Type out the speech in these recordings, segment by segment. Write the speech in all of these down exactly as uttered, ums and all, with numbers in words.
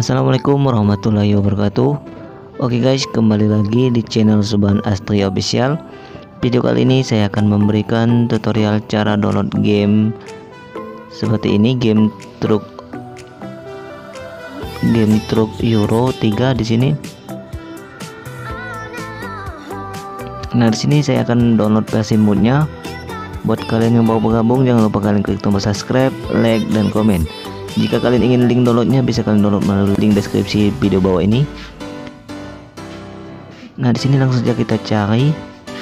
Assalamualaikum warahmatullahi wabarakatuh. Oke guys, kembali lagi di channel Subhan Astri Official. Video kali ini saya akan memberikan tutorial cara download game seperti ini, game truk game truk Euro tiga di sini. Nah, di sini saya akan download versi moodnya. Buat kalian yang baru bergabung, jangan lupa kalian klik tombol subscribe, like, dan komen. Jika kalian ingin link downloadnya, bisa kalian download melalui link deskripsi video bawah ini. Nah, di sini langsung saja kita cari.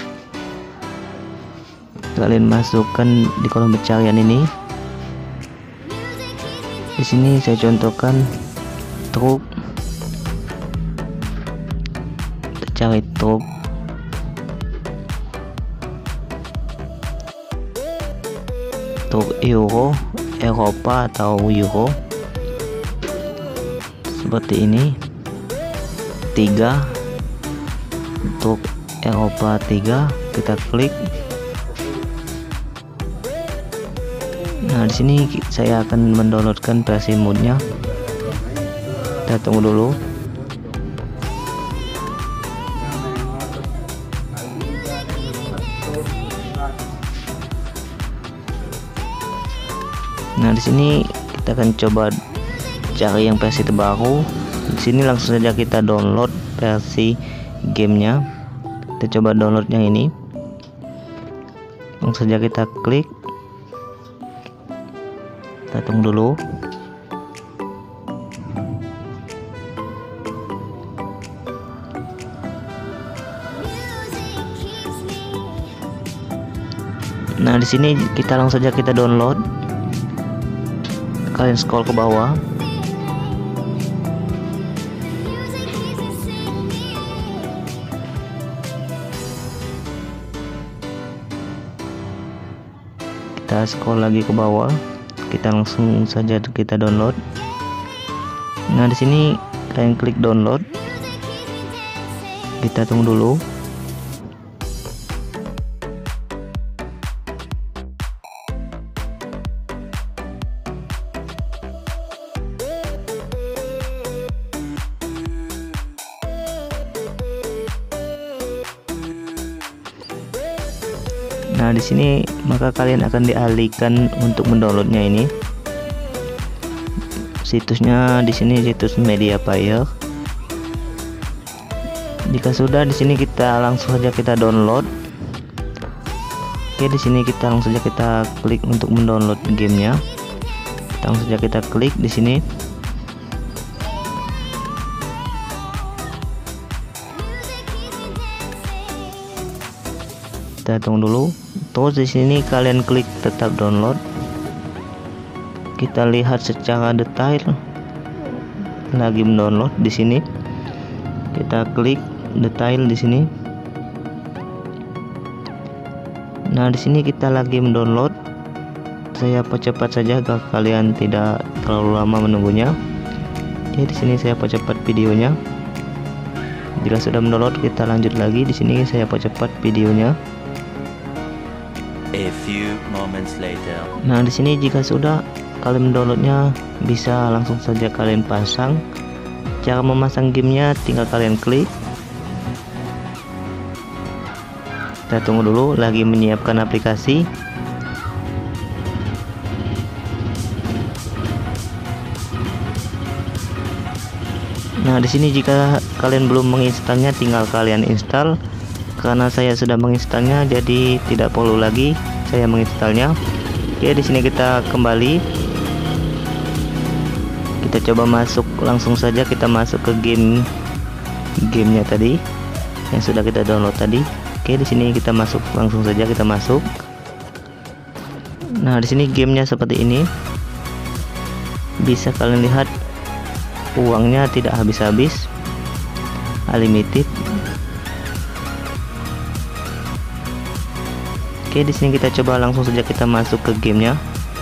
Kalian masukkan di kolom pencarian ini. Di sini saya contohkan truk. Kita cari truk. Truk Euro, Eropa atau Euro seperti ini. Tiga truk Eropa tiga, kita klik. Nah, di sini saya akan mendownloadkan versi modnya. Kita tunggu dulu. Nah, di sini kita akan coba cari yang versi terbaru. Di sini langsung saja kita download versi gamenya. Kita coba download yang ini. Langsung saja kita klik. Kita tunggu dulu. Nah, di sini kita langsung saja kita download. Kalian scroll ke bawah. Kita scroll lagi ke bawah. Kita langsung saja kita download. Nah, di sini kalian klik download. Kita tunggu dulu. Nah, di sini maka kalian akan dialihkan untuk mendownloadnya ini. Situsnya di sini situs Media Player. Jika sudah, di sini kita langsung saja kita download. Oke, di sini kita langsung saja kita klik untuk mendownload gamenya. Kita langsung saja kita klik di sini. Kita tunggu dulu. Terus di sini kalian klik tetap download. Kita lihat secara detail lagi mendownload di sini. Kita klik detail di sini. Nah, di sini kita lagi mendownload. Saya percepat saja agar kalian tidak terlalu lama menunggunya. Oke, di sini saya percepat videonya. Jika sudah mendownload, kita lanjut lagi. Di sini saya percepat videonya. A few moments later. Nah, di sini jika sudah kalian mendownloadnya, bisa langsung saja kalian pasang. Cara memasang gamenya tinggal kalian klik. Kita tunggu dulu, lagi menyiapkan aplikasi. Nah, di sini jika kalian belum menginstalnya, tinggal kalian install. Karena saya sudah menginstalnya, jadi tidak perlu lagi saya menginstalnya. Oke, di sini kita kembali. Kita coba masuk, langsung saja kita masuk ke game gamenya tadi yang sudah kita download tadi. Oke, di sini kita masuk, langsung saja kita masuk. Nah, di sini gamenya seperti ini. Bisa kalian lihat uangnya tidak habis-habis, unlimited. Oke, di sini kita coba langsung saja kita masuk ke gamenya.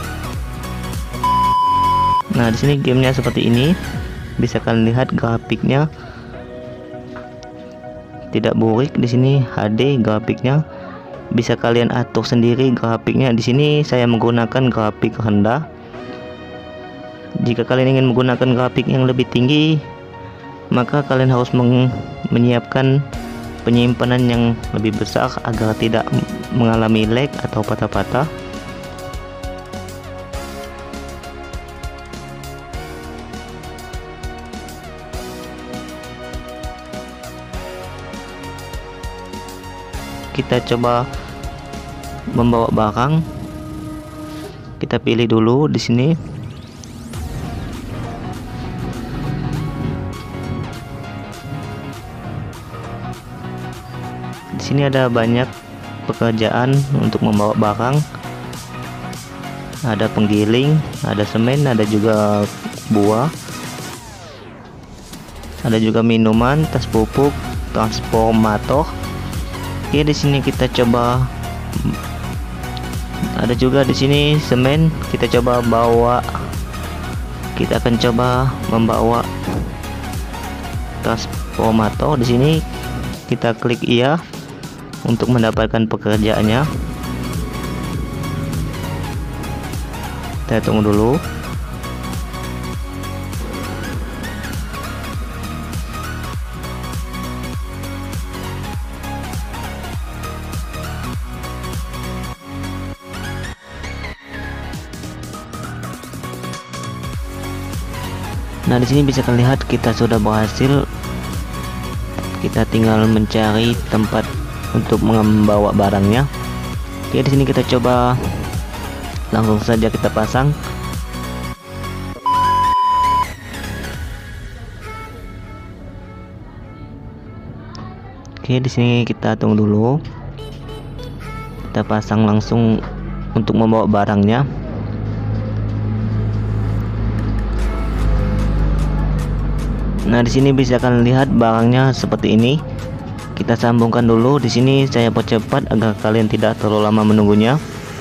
Nah, di sini gamenya seperti ini. Bisa kalian lihat grafiknya tidak burik. Di sini H D grafiknya. Bisa kalian atur sendiri grafiknya. Di sini saya menggunakan grafik rendah. Jika kalian ingin menggunakan grafik yang lebih tinggi, maka kalian harus menyiapkan penyimpanan yang lebih besar agar tidak mengalami lag atau patah-patah. Kita coba membawa barang. Kita pilih dulu di sini. Di sini ada banyak pekerjaan untuk membawa barang. Ada penggiling, ada semen, ada juga buah. Ada juga minuman, tas pupuk, transformator. Oke, di sini kita coba, ada juga di sini semen. Kita coba bawa, kita akan coba membawa transformator. Di sini kita klik iya untuk mendapatkan pekerjaannya. Kita tunggu dulu. Nah, di sini bisa kalian lihat kita sudah berhasil. Kita tinggal mencari tempat untuk membawa barangnya. Oke, di sini kita coba langsung saja kita pasang. Oke, di sini kita tunggu dulu. Kita pasang langsung untuk membawa barangnya. Nah, di sini bisa kalian lihat barangnya seperti ini. Kita sambungkan dulu. Di sini saya percepat agar kalian tidak terlalu lama menunggunya.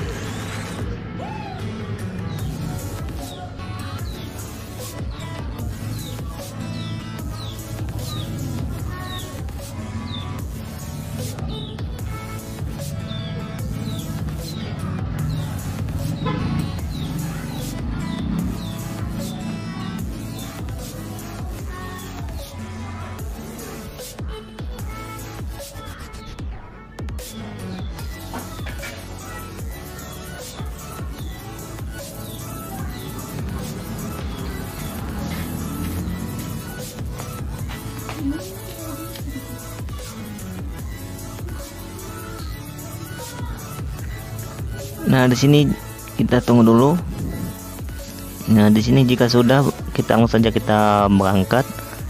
Nah, di sini kita tunggu dulu. Nah, di sini jika sudah, kita langsung saja kita berangkat.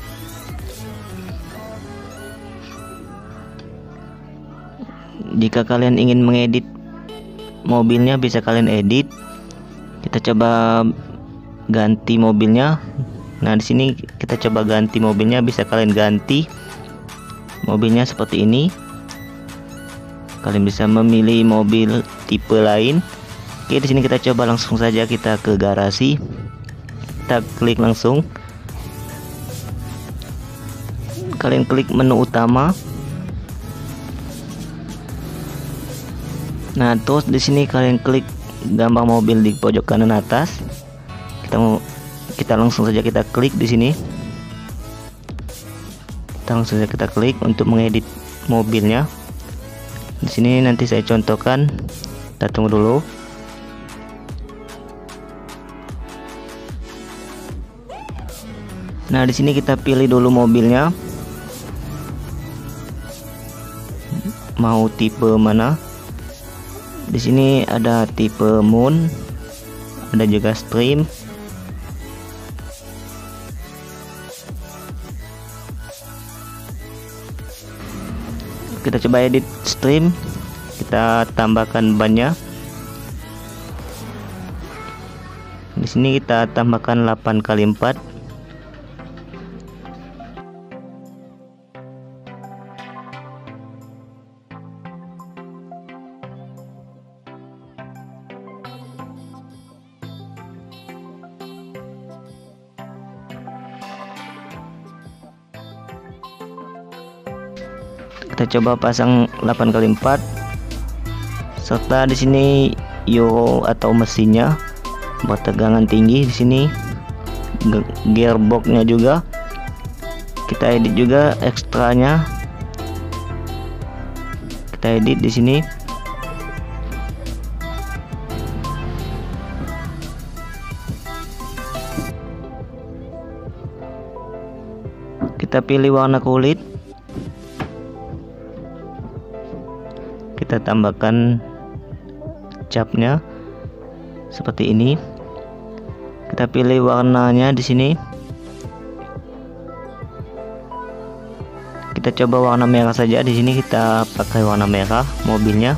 Jika kalian ingin mengedit mobilnya, bisa kalian edit. Kita coba ganti mobilnya. Nah, di sini kita coba ganti mobilnya, bisa kalian ganti mobilnya seperti ini. Kalian bisa memilih mobil tipe lain. Oke, di sini kita coba langsung saja kita ke garasi. Kita klik langsung. Kalian klik menu utama. Nah, terus di sini kalian klik gambar mobil di pojok kanan atas. Kita mau kita langsung saja kita klik di sini. Kita langsung saja kita klik untuk mengedit mobilnya. Di sini nanti saya contohkan. Kita tunggu dulu. Nah, di sini kita pilih dulu mobilnya. Mau tipe mana? Di sini ada tipe Moon, ada juga Stream. Kita coba edit Stream. Kita tambahkan bannya. Di sini kita tambahkan delapan kali empat. Kita coba pasang delapan kali empat. Serta di sini euro atau mesinnya bertegangan tinggi di sini. gearboxnya juga. Kita edit juga ekstranya. Kita edit di sini. Kita pilih warna kulit. Kita tambahkan capnya seperti ini. Kita pilih warnanya di sini. Kita coba warna merah saja. Di sini kita pakai warna merah mobilnya.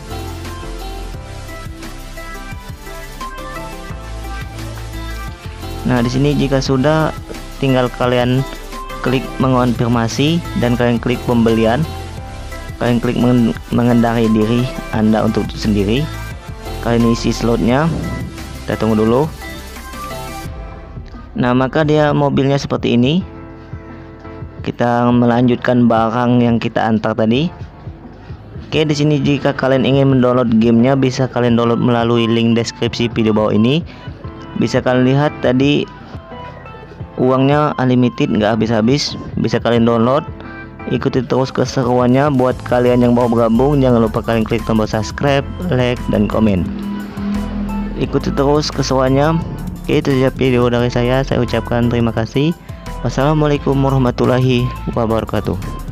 Nah, di sini jika sudah, tinggal kalian klik mengonfirmasi dan kalian klik pembelian. Kalian klik mengendarai diri Anda untuk sendiri. Kalian isi slotnya. Kita tunggu dulu. Nah, maka dia mobilnya seperti ini. Kita melanjutkan barang yang kita antar tadi. Oke, di sini jika kalian ingin mendownload gamenya, bisa kalian download melalui link deskripsi video bawah ini. Bisa kalian lihat tadi uangnya unlimited, nggak habis-habis. Bisa kalian download. Ikuti terus keseruannya. Buat kalian yang mau bergabung, jangan lupa kalian klik tombol subscribe, like, dan komen. Ikuti terus keseruannya. Oke, itu saja video dari saya. Saya ucapkan terima kasih. Wassalamualaikum warahmatullahi wabarakatuh.